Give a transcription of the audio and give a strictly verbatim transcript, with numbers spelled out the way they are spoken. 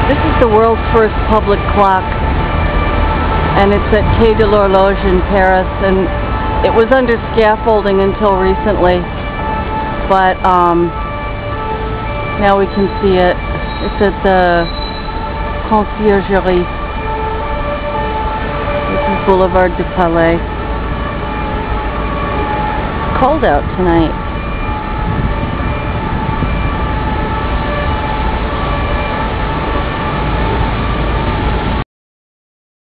This is the world's first public clock, and it's at Quai de l'Horloge in Paris, and it was under scaffolding until recently, but um, now we can see it. It's at the Conciergerie. This is Boulevard de Palais. It's cold out tonight.